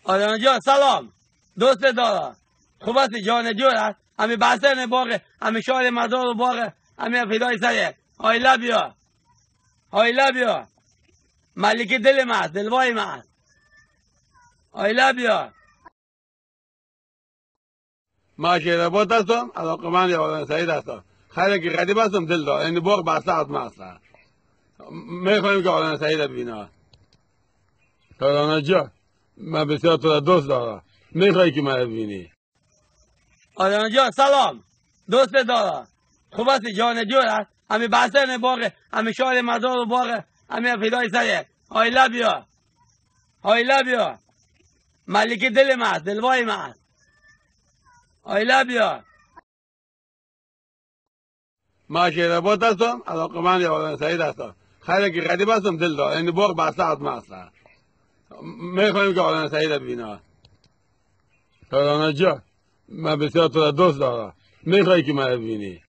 آدم جان سلام، دوست دارم. خوب است جان جور است. همین بحثن باغ، همین شال مزار و باغ، همین فدای سرت. I love you. I love you. ملک دل من است، دلوای من است. I love you. ما شیراباد هستم، علاقمند آدم سعید هستم. خیلی که غریب هستم دل دار. این باغ بسته از من است. میخوایم که آدم سعید ببینه. آدم جان، من بسیار تو را دوست دارم. میخوای که من ببینی. آدم جان سلام، دوست دارم. خوب است جان جور است. همین بحثن باغ، همین شال مزار و باغ، همین فدای سرت. I love you. I love you. ملک دل من است، دلوای من است. I love you. ما شیراباد هستم، علاقمند آدم سعید هستم. خیلی که غریب هستم دل دار. این باغ بسته از من است. میخوایم که آدم سعید ببینه. آدم جان، من بسیار تو را دوست دارم. میخوای که من ببینی.